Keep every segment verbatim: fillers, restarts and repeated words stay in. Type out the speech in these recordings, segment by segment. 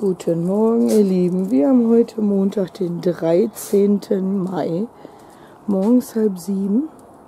Guten Morgen, ihr Lieben. Wir haben heute Montag, den dreizehnten Mai, morgens halb sieben.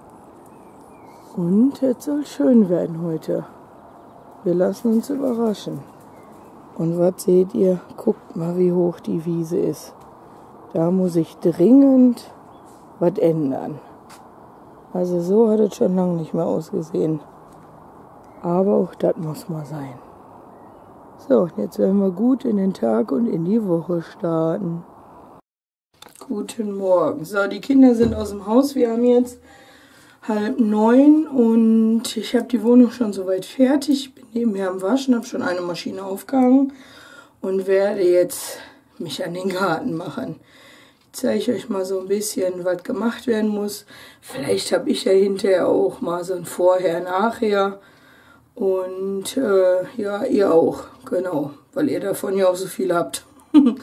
Und es soll schön werden heute. Wir lassen uns überraschen. Und was seht ihr? Guckt mal, wie hoch die Wiese ist. Da muss ich dringend was ändern. Also so hat es schon lange nicht mehr ausgesehen. Aber auch das muss mal sein. So, jetzt werden wir gut in den Tag und in die Woche starten. Guten Morgen. So, die Kinder sind aus dem Haus. Wir haben jetzt halb neun und ich habe die Wohnung schon soweit fertig. Ich bin nebenher am Waschen, habe schon eine Maschine aufgehangen und werde jetzt mich an den Garten machen. Ich zeige euch mal so ein bisschen, was gemacht werden muss. Vielleicht habe ich ja hinterher auch mal so ein Vorher-Nachher. Und äh, ja, ihr auch, genau, weil ihr davon ja auch so viel habt. ähm,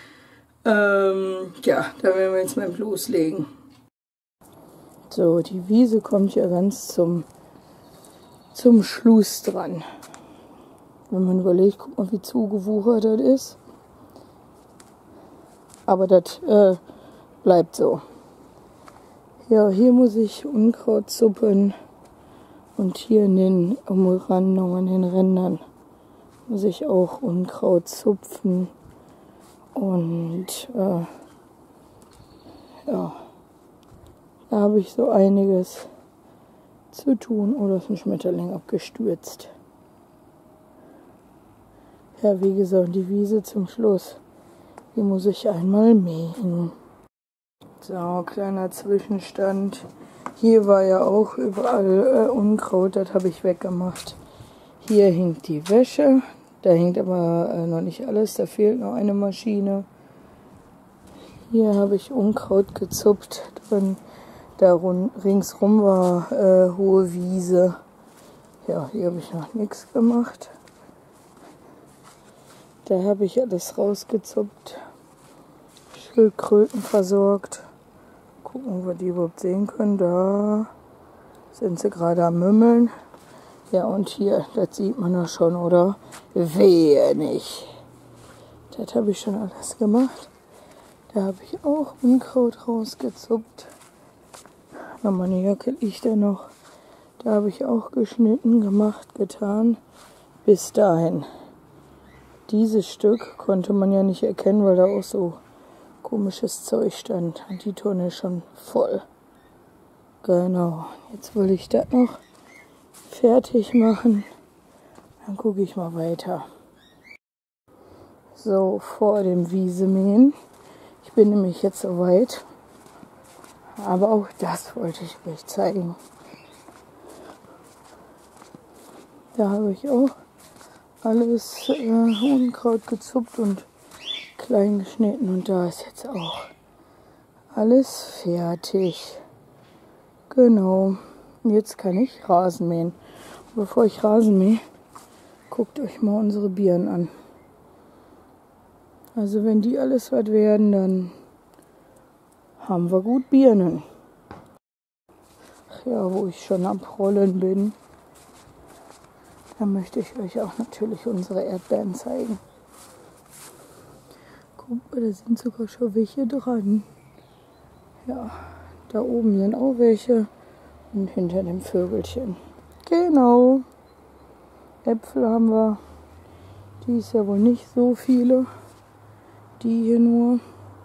ja, da werden wir jetzt mal loslegen. So, die Wiese kommt ja ganz zum, zum Schluss dran. Wenn man überlegt, guck mal, wie zugewuchert das ist. Aber das äh, bleibt so. Ja, hier muss ich Unkraut zuppen. Und hier in den Umrandungen, in den Rändern, muss ich auch Unkraut zupfen. Und äh, ja, da habe ich so einiges zu tun. Oh, da ist ein Schmetterling abgestürzt. Ja, wie gesagt, die Wiese zum Schluss. Hier muss ich einmal mähen. So, kleiner Zwischenstand. Hier war ja auch überall äh, Unkraut, das habe ich weggemacht. Hier hängt die Wäsche, da hängt aber äh, noch nicht alles, da fehlt noch eine Maschine. Hier habe ich Unkraut gezupft, drin, da ringsrum war äh, hohe Wiese. Ja, hier habe ich noch nichts gemacht. Da habe ich alles rausgezupft, Schildkröten versorgt. Gucken, ob wir die überhaupt sehen können. Da sind sie gerade am Mümmeln. Ja, und hier, das sieht man ja schon, oder? Wehe nicht. Das habe ich schon alles gemacht. Da habe ich auch Unkraut rausgezupft. Na, meine Jacke liegt da noch. Da habe ich auch geschnitten, gemacht, getan. Bis dahin. Dieses Stück konnte man ja nicht erkennen, weil da auch so komisches Zeug stand. Und die Tonne ist schon voll. Genau. Jetzt will ich das noch fertig machen. Dann gucke ich mal weiter. So, vor dem Wiesemähen. Ich bin nämlich jetzt soweit. Aber auch das wollte ich euch zeigen. Da habe ich auch alles äh, Unkraut gezupft und klein geschnitten und da ist jetzt auch alles fertig. Genau. Jetzt kann ich Rasen mähen. Bevor ich Rasen mähe, guckt euch mal unsere Birnen an. Also wenn die alles was werden, dann haben wir gut Birnen. Ach ja, wo ich schon am Rollen bin, dann möchte ich euch auch natürlich unsere Erdbeeren zeigen. Guck mal, da sind sogar schon welche dran. Ja, da oben sind auch welche. Und hinter dem Vögelchen. Genau. Äpfel haben wir. Die ist ja wohl nicht so viele. Die hier nur.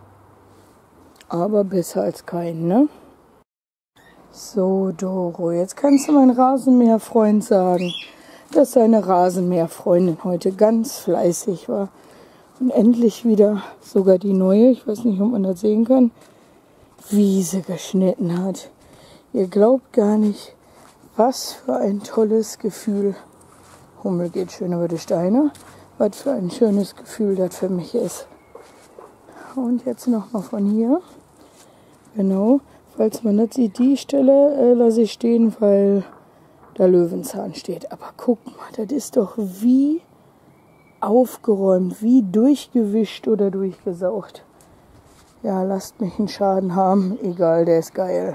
Aber besser als keinen, ne? So, Doro, jetzt kannst du mein Rasenmäherfreund sagen, dass seine Rasenmäherfreundin heute ganz fleißig war. Und endlich wieder sogar die neue, ich weiß nicht, ob man das sehen kann, Wiese geschnitten hat. Ihr glaubt gar nicht, was für ein tolles Gefühl. Hummel geht schön über die Steine. Was für ein schönes Gefühl das für mich ist. Und jetzt nochmal von hier. Genau, falls man das sieht, die Stelle äh, lasse ich stehen, weil da Löwenzahn steht. Aber guck mal, das ist doch wie aufgeräumt, wie durchgewischt oder durchgesaugt. Ja, lasst mich einen Schaden haben. Egal, der ist geil.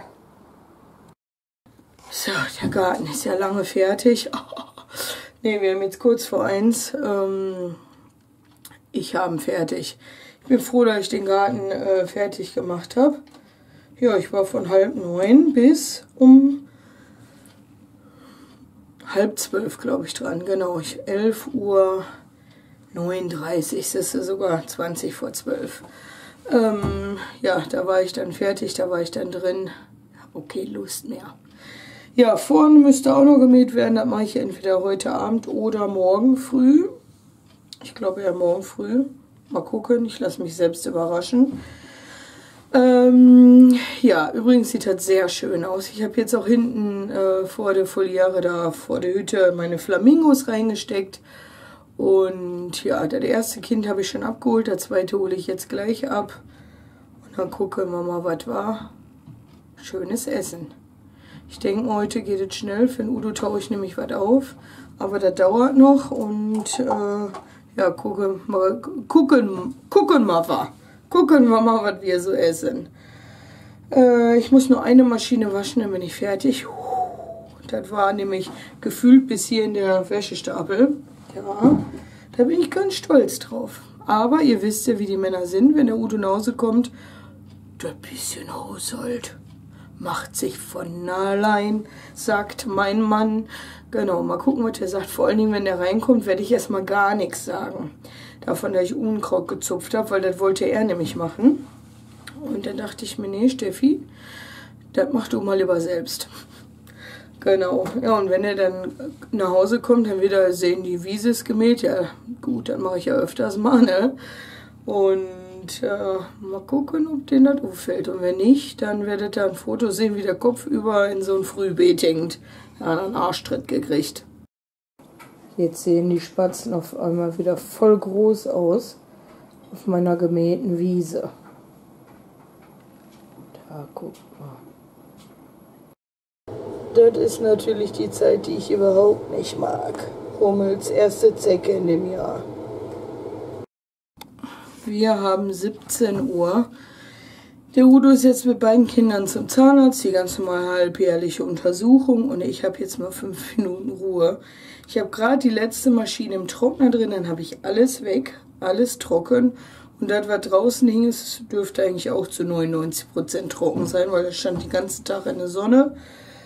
So, der Garten ist ja lange fertig. Ne, wir haben jetzt kurz vor eins. Ähm, ich ich haben fertig. Ich bin froh, dass ich den Garten äh, fertig gemacht habe. Ja, ich war von halb neun bis um halb zwölf, glaube ich, dran. Genau, ich elf Uhr neununddreißig, das ist sogar zwanzig vor zwölf. Ähm, ja, da war ich dann fertig, da war ich dann drin. Okay, Lust mehr. Ja, vorne müsste auch noch gemäht werden. Das mache ich entweder heute Abend oder morgen früh. Ich glaube ja morgen früh. Mal gucken, ich lasse mich selbst überraschen. Ähm, ja, übrigens sieht das sehr schön aus. Ich habe jetzt auch hinten äh, vor der Foliare da vor der Hütte meine Flamingos reingesteckt. Und ja, das erste Kind habe ich schon abgeholt, das zweite hole ich jetzt gleich ab. Und dann gucken wir mal, was war. Schönes Essen. Ich denke, heute geht es schnell. Für den Udo taue ich nämlich was auf. Aber das dauert noch und äh, ja, gucken mal, gucken, gucken mal, was. Gucken wir mal, was wir so essen. Äh, ich muss nur eine Maschine waschen, dann bin ich fertig. Das war nämlich gefühlt bis hier in der Wäschestapel. Ja, da bin ich ganz stolz drauf. Aber ihr wisst ja, wie die Männer sind, wenn der Udo nach Hause kommt. Ein bisschen Haushalt macht sich von allein, sagt mein Mann. Genau, mal gucken, was er sagt. Vor allen Dingen, wenn er reinkommt, werde ich erstmal gar nichts sagen. Davon, dass ich Unkraut gezupft habe, weil das wollte er nämlich machen. Und dann dachte ich mir, nee, Steffi, das mach du mal lieber selbst. Genau, ja, und wenn er dann nach Hause kommt, dann wieder sehen, die Wiese ist gemäht. Ja, gut, dann mache ich ja öfters mal, ne? Und äh, mal gucken, ob denen das auffällt. Und wenn nicht, dann werdet ihr ein Foto sehen, wie der Kopf über in so ein Frühbeet hängt. Er hat einen Arschtritt gekriegt. Jetzt sehen die Spatzen auf einmal wieder voll groß aus auf meiner gemähten Wiese. Da, guck mal. Das ist natürlich die Zeit, die ich überhaupt nicht mag. Hummels erste Zecke in dem Jahr. Wir haben siebzehn Uhr. Der Udo ist jetzt mit beiden Kindern zum Zahnarzt, die ganz normale halbjährliche Untersuchung. Und ich habe jetzt mal fünf Minuten Ruhe. Ich habe gerade die letzte Maschine im Trockner drin, dann habe ich alles weg, alles trocken. Und das, was draußen hing, es dürfte eigentlich auch zu neunundneunzig Prozent trocken sein, weil es stand den ganzen Tag in der Sonne.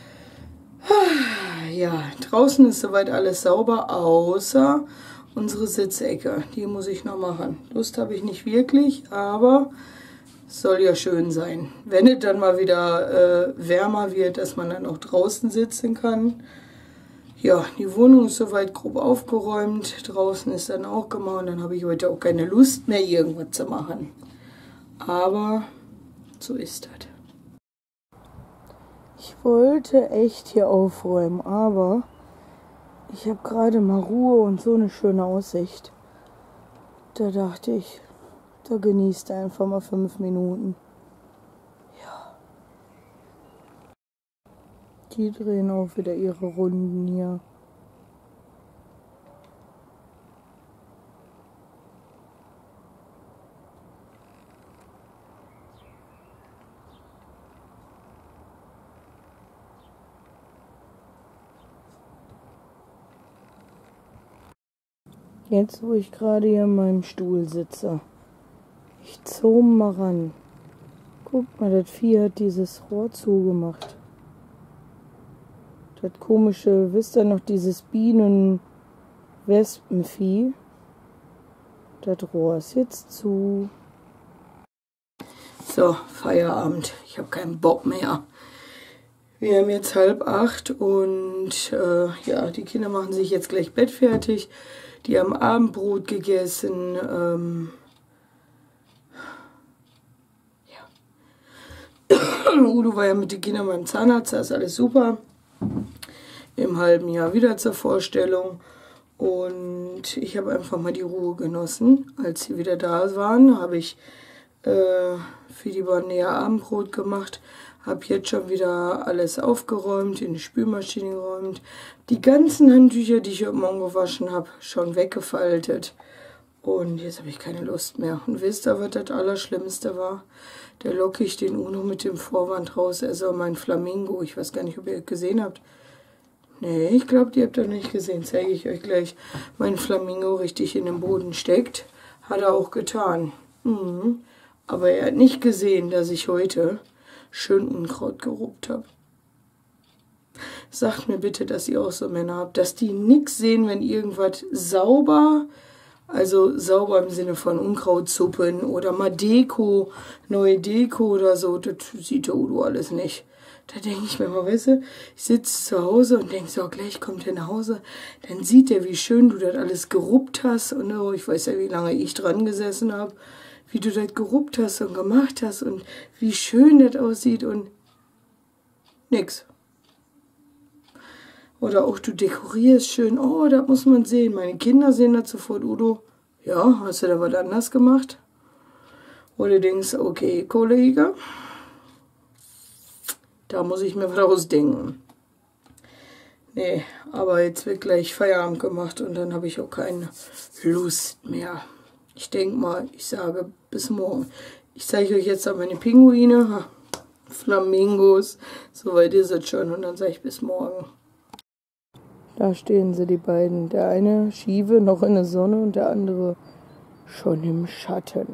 Ja, draußen ist soweit alles sauber, außer unsere Sitzecke. Die muss ich noch machen. Lust habe ich nicht wirklich, aber es soll ja schön sein. Wenn es dann mal wieder äh, wärmer wird, dass man dann auch draußen sitzen kann. Ja, die Wohnung ist soweit grob aufgeräumt. Draußen ist dann auch gemacht. Und dann habe ich heute auch keine Lust mehr, irgendwas zu machen. Aber so ist das. Ich wollte echt hier aufräumen, aber ich habe gerade mal Ruhe und so eine schöne Aussicht. Da dachte ich, da genießt einfach mal fünf Minuten. Ja. Die drehen auch wieder ihre Runden hier. Jetzt, wo ich gerade hier in meinem Stuhl sitze, ich zoome mal ran. Guck mal, das Vieh hat dieses Rohr zugemacht. Das komische, wisst ihr noch, dieses Bienen-Wespenvieh? Das Rohr ist jetzt zu. So, Feierabend. Ich habe keinen Bock mehr. Wir haben jetzt halb acht und äh, ja, die Kinder machen sich jetzt gleich Bett fertig. Die haben Abendbrot gegessen. Ähm, ja. Udo war ja mit den Kindern beim Zahnarzt, da ist alles super. Im halben Jahr wieder zur Vorstellung. Und ich habe einfach mal die Ruhe genossen. Als sie wieder da waren, habe ich äh, für die Bornea Abendbrot gemacht. Habe jetzt schon wieder alles aufgeräumt, in die Spülmaschine geräumt. Die ganzen Handtücher, die ich heute Morgen gewaschen habe, schon weggefaltet. Und jetzt habe ich keine Lust mehr. Und wisst ihr, was das Allerschlimmste war? Da locke ich den Uno mit dem Vorwand raus. Er soll mein Flamingo. Ich weiß gar nicht, ob ihr das gesehen habt. Nee, ich glaube, die habt ihr nicht gesehen. Zeige ich euch gleich. Mein Flamingo richtig in den Boden steckt. Hat er auch getan. Mhm. Aber er hat nicht gesehen, dass ich heute schön Unkraut geruppt habe. Sagt mir bitte, dass ihr auch so Männer habt, dass die nichts sehen, wenn irgendwas sauber, also sauber im Sinne von Unkrautsuppen oder mal Deko, neue Deko oder so, das sieht der Udo alles nicht. Da denke ich mir mal, weißt du, ich sitze zu Hause und denke so, gleich kommt er nach Hause, dann sieht er, wie schön du das alles geruppt hast und oh, ich weiß ja, wie lange ich dran gesessen habe, wie du das geruppt hast und gemacht hast und wie schön das aussieht und nix. Oder auch du dekorierst schön, oh, das muss man sehen. Meine Kinder sehen das sofort, Udo, ja, hast du da was anders gemacht? Oder du denkst, okay, Kollege, da muss ich mir was ausdenken. Nee, aber jetzt wird gleich Feierabend gemacht und dann habe ich auch keine Lust mehr. Ich denke mal, ich sage bis morgen. Ich zeige euch jetzt auch meine Pinguine, Flamingos, soweit ist es schon und dann sage ich bis morgen. Da stehen sie, die beiden. Der eine schiefe noch in der Sonne und der andere schon im Schatten.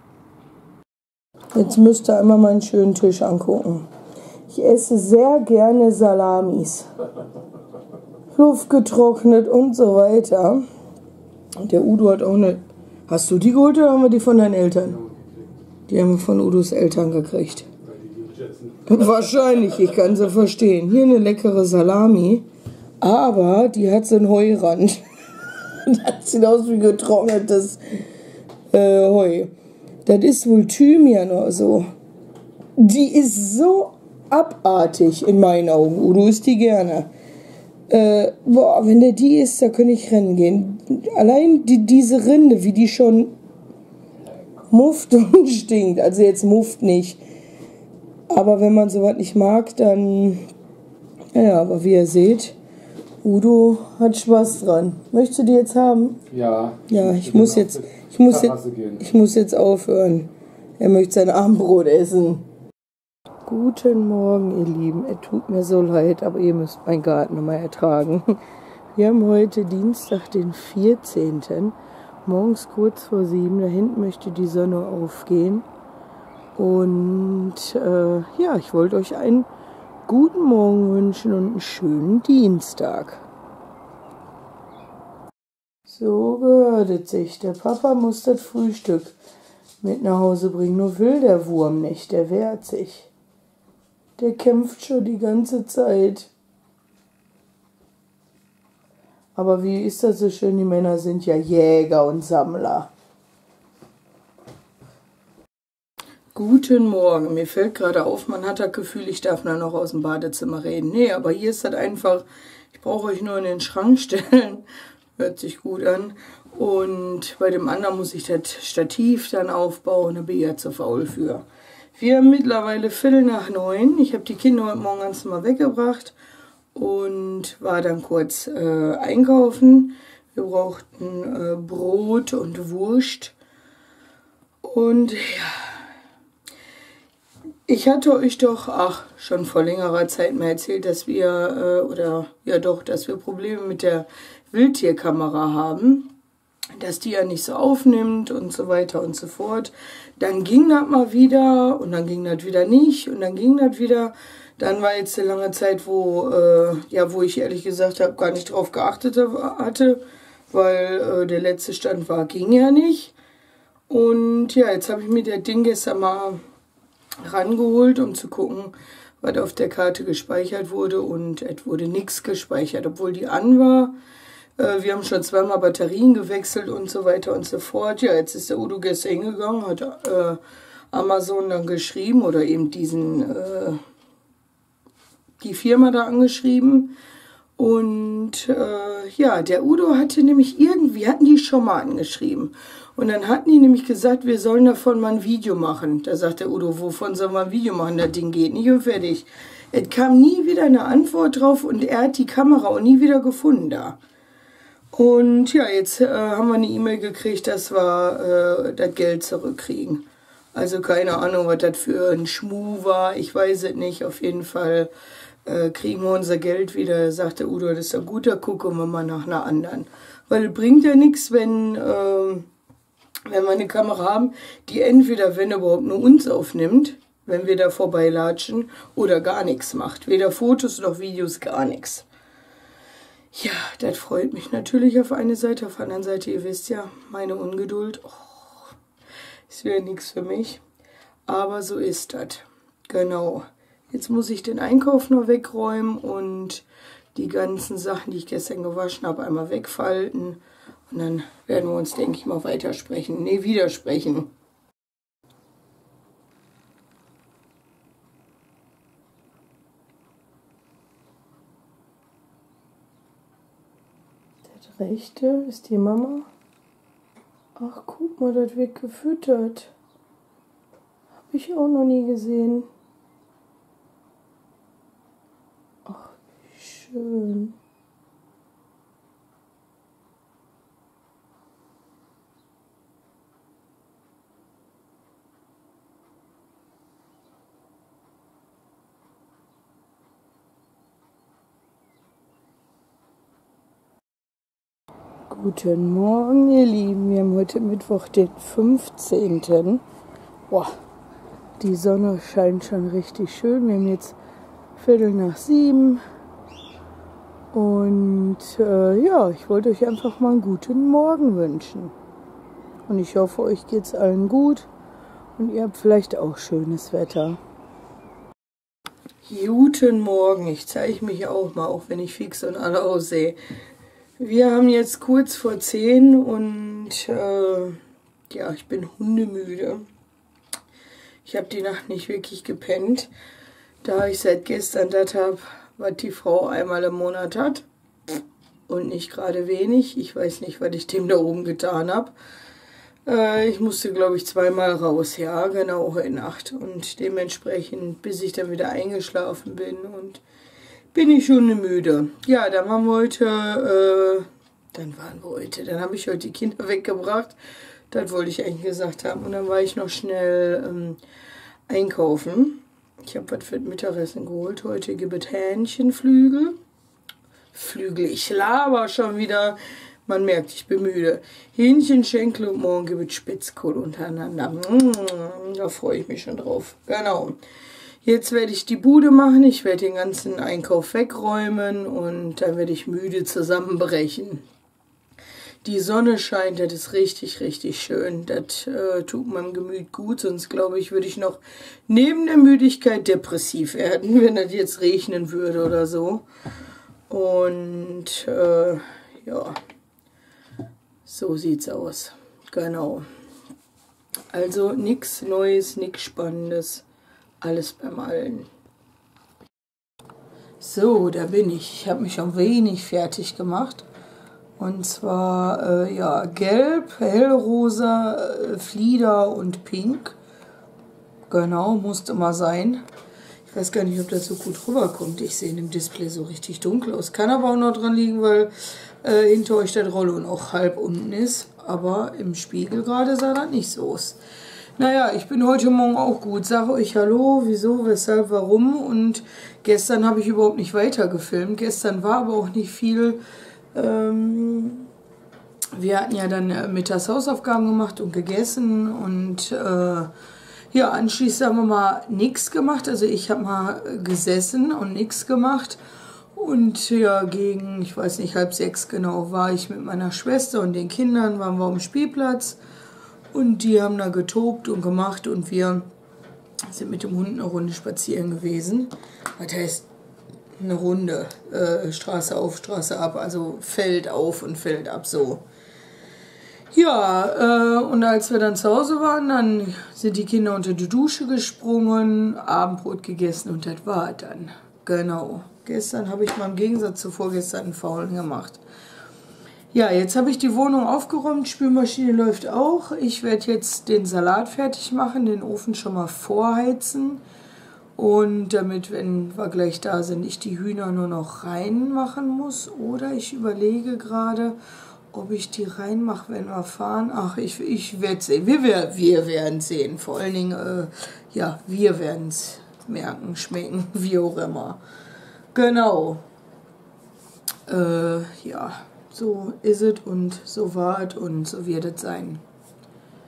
Jetzt müsst ihr einmal meinen schönen Tisch angucken. Ich esse sehr gerne Salamis. Luftgetrocknet und so weiter. Und der Udo hat auch eine... Hast du die geholt oder haben wir die von deinen Eltern? Die haben wir von Udos Eltern gekriegt. Wahrscheinlich, ich kann sie verstehen. Hier eine leckere Salami. Aber die hat so einen Heurand. Das sieht aus wie getrocknetes äh, Heu. Das ist wohl Thymian oder so. Die ist so abartig in meinen Augen. Udo isst die gerne. Äh, boah, wenn der die isst, da könnte ich rennen gehen. Allein die, diese Rinde, wie die schon mufft und stinkt. Also jetzt mufft nicht. Aber wenn man sowas nicht mag, dann... Ja, aber wie ihr seht... Udo hat Spaß dran. Möchtest du die jetzt haben? Ja. Ja, ich muss jetzt, ich muss jetzt, ich muss jetzt aufhören. Er möchte sein Abendbrot essen. Guten Morgen, ihr Lieben. Es tut mir so leid, aber ihr müsst meinen Garten nochmal ertragen. Wir haben heute Dienstag, den vierzehnten Morgens kurz vor sieben. Da hinten möchte die Sonne aufgehen. Und äh, ja, ich wollte euch einen guten Morgen wünschen und einen schönen Dienstag. So gehört es sich. Der Papa muss das Frühstück mit nach Hause bringen. Nur will der Wurm nicht, der wehrt sich. Der kämpft schon die ganze Zeit. Aber wie ist das so schön? Die Männer sind ja Jäger und Sammler. Guten Morgen. Mir fällt gerade auf, man hat das Gefühl, ich darf nur noch aus dem Badezimmer reden. Nee, aber hier ist das einfach, ich brauche euch nur in den Schrank stellen. Hört sich gut an. Und bei dem anderen muss ich das Stativ dann aufbauen, da bin ich ja zu faul für. Wir haben mittlerweile Viertel nach neun. Ich habe die Kinder heute Morgen ganz normal weggebracht und war dann kurz äh, einkaufen. Wir brauchten äh, Brot und Wurst. Und ja... Ich hatte euch doch, ach, schon vor längerer Zeit mal erzählt, dass wir, äh, oder ja doch, dass wir Probleme mit der Wildtierkamera haben, dass die ja nicht so aufnimmt und so weiter und so fort. Dann ging das mal wieder und dann ging das wieder nicht und dann ging das wieder. Dann war jetzt eine lange Zeit, wo, äh, ja, wo ich ehrlich gesagt habe, gar nicht drauf geachtet hatte, weil äh, der letzte Stand war, ging ja nicht. Und ja, jetzt habe ich mir das Ding gestern mal rangeholt, um zu gucken, was auf der Karte gespeichert wurde, und es wurde nichts gespeichert, obwohl die an war. Äh, wir haben schon zweimal Batterien gewechselt und so weiter und so fort. Ja, jetzt ist der Udo gestern hingegangen, hat äh, Amazon dann geschrieben oder eben diesen äh, die Firma da angeschrieben. Und äh, ja, der Udo hatte nämlich irgendwie, hatten die schon mal angeschrieben. Und dann hatten die nämlich gesagt, wir sollen davon mal ein Video machen. Da sagt der Udo, wovon sollen wir ein Video machen? Das Ding geht nicht und fertig. Es kam nie wieder eine Antwort drauf und er hat die Kamera auch nie wieder gefunden da. Und ja, jetzt äh, haben wir eine E-Mail gekriegt, dass wir äh, das Geld zurückkriegen. Also keine Ahnung, was das für ein Schmuh war. Ich weiß es nicht. Auf jeden Fall äh, kriegen wir unser Geld wieder. Sagt der Udo, das ist ein guter, gucken wir mal nach einer anderen. Weil es bringt ja nichts, wenn... Äh, wenn wir eine Kamera haben, die entweder, wenn überhaupt, nur uns aufnimmt, wenn wir da vorbeilatschen, oder gar nichts macht. Weder Fotos noch Videos, gar nichts. Ja, das freut mich natürlich auf eine Seite. Auf der anderen Seite, ihr wisst ja, meine Ungeduld, oh, ist wieder nichts für mich. Aber so ist das. Genau. Jetzt muss ich den Einkauf noch wegräumen und die ganzen Sachen, die ich gestern gewaschen habe, einmal wegfalten. Und dann werden wir uns, denke ich mal, weitersprechen. Ne, widersprechen. Das rechte ist die Mama. Ach, guck mal, das wird gefüttert. Habe ich auch noch nie gesehen. Ach, wie schön. Guten Morgen, ihr Lieben. Wir haben heute Mittwoch, den fünfzehnten Boah, die Sonne scheint schon richtig schön. Wir haben jetzt Viertel nach sieben. Und äh, ja, ich wollte euch einfach mal einen guten Morgen wünschen. Und ich hoffe, euch geht es allen gut. Und ihr habt vielleicht auch schönes Wetter. Guten Morgen. Ich zeige mich auch mal, auch wenn ich fix und alle aussehe. Wir haben jetzt kurz vor zehn und äh, ja, ich bin hundemüde. Ich habe die Nacht nicht wirklich gepennt, da ich seit gestern das habe, was die Frau einmal im Monat hat. Und nicht gerade wenig. Ich weiß nicht, was ich dem da oben getan habe. Äh, ich musste, glaube ich, zweimal raus. Ja, genau, heute Nacht. Und dementsprechend, bis ich dann wieder eingeschlafen bin und bin ich schon müde. Ja, dann waren wir heute, äh, dann waren wir heute, dann habe ich heute die Kinder weggebracht. Das wollte ich eigentlich gesagt haben. Und dann war ich noch schnell ähm, einkaufen. Ich habe was für das Mittagessen geholt. Heute gibt es Hähnchenflügel. Flügel, ich laber schon wieder. Man merkt, ich bin müde. Hähnchenschenkel und morgen gibt es Spitzkohl untereinander. Mmh, da freue ich mich schon drauf. Genau. Jetzt werde ich die Bude machen, ich werde den ganzen Einkauf wegräumen und dann werde ich müde zusammenbrechen. Die Sonne scheint, das ist richtig, richtig schön. Das äh, tut meinem Gemüt gut, sonst glaube ich, würde ich noch neben der Müdigkeit depressiv werden, wenn das jetzt regnen würde oder so. Und äh, ja, so sieht's aus. Genau. Also nichts Neues, nichts Spannendes. Alles beim Alten. So, da bin ich. Ich habe mich ein wenig fertig gemacht. Und zwar, äh, ja, gelb, hellrosa, äh, Flieder und pink. Genau, musste mal sein. Ich weiß gar nicht, ob das so gut rüberkommt. Ich sehe in dem Display so richtig dunkel aus. Kann aber auch noch dran liegen, weil äh, hinter euch das Rollo noch halb unten ist. Aber im Spiegel gerade sah das nicht so aus. Naja, ich bin heute Morgen auch gut. Sage euch Hallo, wieso, weshalb, warum. Und gestern habe ich überhaupt nicht weiter gefilmt. Gestern war aber auch nicht viel. Ähm, wir hatten ja dann mittags Hausaufgaben gemacht und gegessen. Und äh, ja, anschließend haben wir mal nichts gemacht. Also ich habe mal gesessen und nichts gemacht. Und ja, gegen, ich weiß nicht, halb sechs genau, war ich mit meiner Schwester und den Kindern, waren wir am Spielplatz. Und die haben da getobt und gemacht und wir sind mit dem Hund eine Runde spazieren gewesen. Das heißt, eine Runde, äh, Straße auf, Straße ab, also Feld auf und Feld ab, so. Ja, äh, und als wir dann zu Hause waren, dann sind die Kinder unter die Dusche gesprungen, Abendbrot gegessen und das war dann. Genau. Gestern habe ich mal im Gegensatz zu vorgestern einen Faulen gemacht. Ja, jetzt habe ich die Wohnung aufgeräumt, Spülmaschine läuft auch. Ich werde jetzt den Salat fertig machen, den Ofen schon mal vorheizen. Und damit, wenn wir gleich da sind, ich die Hühner nur noch reinmachen muss. Oder ich überlege gerade, ob ich die reinmache, wenn wir fahren. Ach, ich, ich werde sehen. Wir, wir werden sehen. Vor allen Dingen, äh, ja, wir werden es merken, schmecken, wie auch immer. Genau. Äh, ja. So ist es und so war es und so wird es sein.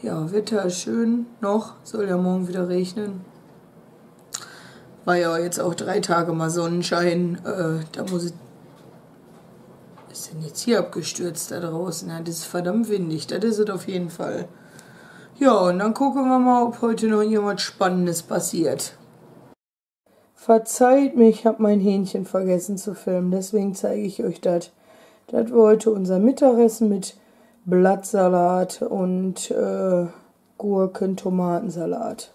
Ja, Wetter ist schön noch, soll ja morgen wieder regnen. War ja jetzt auch drei Tage mal Sonnenschein. Äh, da muss ich... Was ist denn jetzt hier abgestürzt da draußen? Ja, das ist verdammt windig, das ist es auf jeden Fall. Ja, und dann gucken wir mal, ob heute noch irgendwas Spannendes passiert. Verzeiht mir, ich habe mein Hähnchen vergessen zu filmen, deswegen zeige ich euch das. Das war heute unser Mittagessen mit Blattsalat und äh, Gurken-Tomatensalat.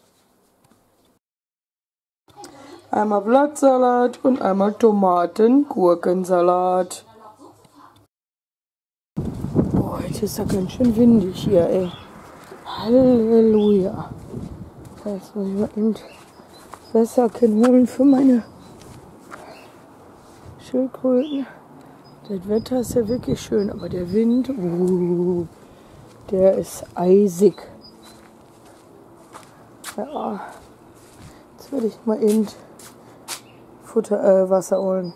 Einmal Blattsalat und einmal Tomaten-Gurkensalat. Boah, heute ist ja ganz schön windig hier, ey. Halleluja. Jetzt muss ich mal eben Wässerchen holen für meine Schildkröten. Das Wetter ist ja wirklich schön, aber der Wind, uh, der ist eisig. Ja, jetzt werde ich mal eben Futter, äh, Wasser holen.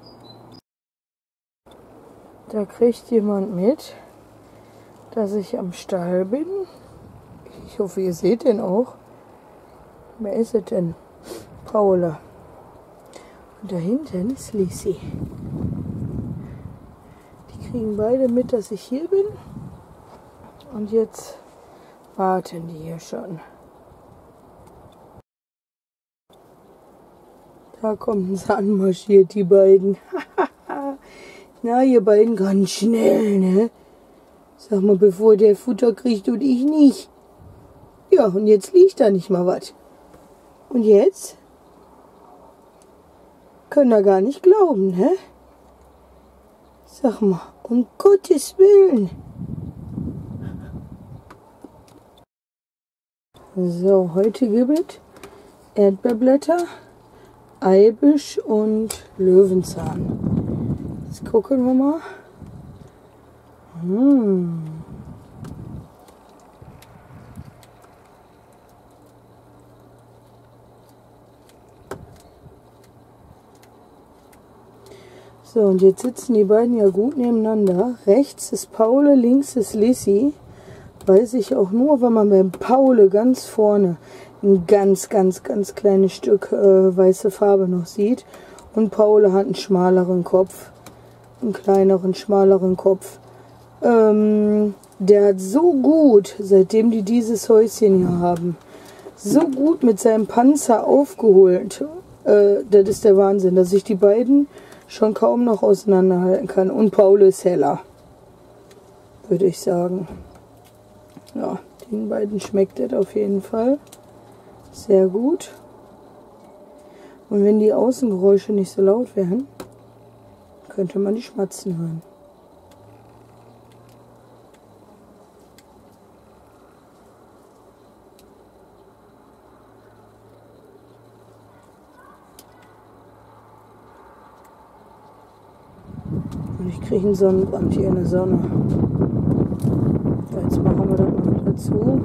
Da kriegt jemand mit, dass ich am Stall bin. Ich hoffe, ihr seht den auch. Wer ist es denn? Paula. Und da hinten ist Lisi. Die kriegen beide mit, dass ich hier bin. Und jetzt warten die hier schon. Da kommen sie anmarschiert, die beiden. Na, ihr beiden ganz schnell, ne? Sag mal, bevor der Futter kriegt und ich nicht. Ja, und jetzt liegt da nicht mal was. Und jetzt? Können da gar nicht glauben, ne? Sag mal, um Gottes Willen. So, heute gibt es Erdbeerblätter, Eibisch und Löwenzahn. Jetzt gucken wir mal. Hm. So, und jetzt sitzen die beiden ja gut nebeneinander. Rechts ist Paule, links ist Lisi. Weiß ich auch nur, wenn man beim Paule ganz vorne ein ganz, ganz, ganz kleines Stück äh, weiße Farbe noch sieht. Und Paule hat einen schmaleren Kopf. Einen kleineren, schmaleren Kopf. Ähm, der hat so gut, seitdem die dieses Häuschen hier haben, so gut mit seinem Panzer aufgeholt. Äh, das ist der Wahnsinn, dass sich die beiden schon kaum noch auseinanderhalten kann. Und Paul ist heller, würde ich sagen. Ja, den beiden schmeckt das auf jeden Fall sehr gut. Und wenn die Außengeräusche nicht so laut wären, könnte man die schmatzen hören. Und ich kriege einen Sonnenbrand hier in der Sonne. Ja, jetzt machen wir das noch dazu.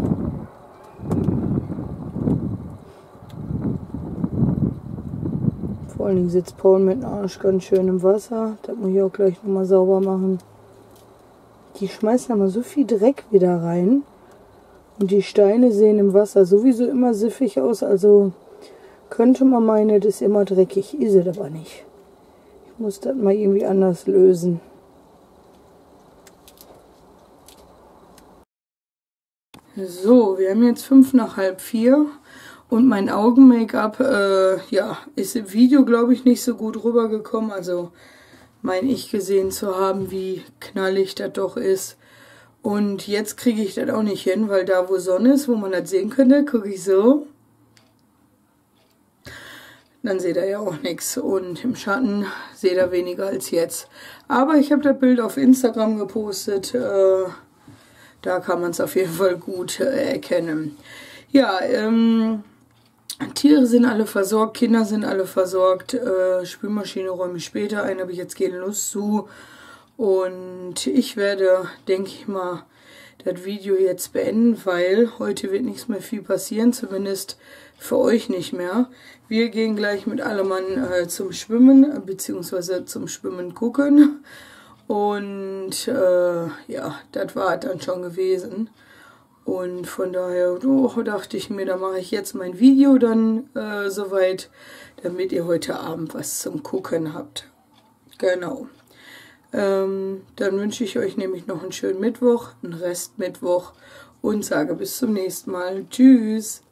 Vor allen Dingen sitzt Paul mit dem Arsch ganz schön im Wasser. Das muss ich auch gleich nochmal sauber machen. Die schmeißen aber so viel Dreck wieder rein. Und die Steine sehen im Wasser sowieso immer siffig aus. Also könnte man meinen, das ist immer dreckig. Ist es aber nicht. Ich muss das mal irgendwie anders lösen. So, wir haben jetzt fünf nach halb vier und mein Augen-Make-up, äh, ja, ist im Video, glaube ich, nicht so gut rübergekommen. Also mein ich gesehen zu haben, wie knallig das doch ist. Und jetzt kriege ich das auch nicht hin, weil da, wo Sonne ist, wo man das sehen könnte, gucke ich so. Dann seht ihr ja auch nichts. Und im Schatten seht ihr weniger als jetzt. Aber ich habe das Bild auf Instagram gepostet. Äh, da kann man es auf jeden Fall gut äh, erkennen. Ja, ähm, Tiere sind alle versorgt, Kinder sind alle versorgt. Äh, Spülmaschine räume ich später ein, habe ich jetzt keine Lust zu. Und ich werde, denke ich mal, das Video jetzt beenden, weil heute wird nichts mehr viel passieren, zumindest für euch nicht mehr. Wir gehen gleich mit allem Mann äh, zum Schwimmen, beziehungsweise zum Schwimmen gucken. Und äh, ja, das war dann schon gewesen. Und von daher oh, dachte ich mir, da mache ich jetzt mein Video dann äh, soweit, damit ihr heute Abend was zum Gucken habt. Genau. Ähm, dann wünsche ich euch nämlich noch einen schönen Mittwoch, einen Restmittwoch und sage bis zum nächsten Mal. Tschüss!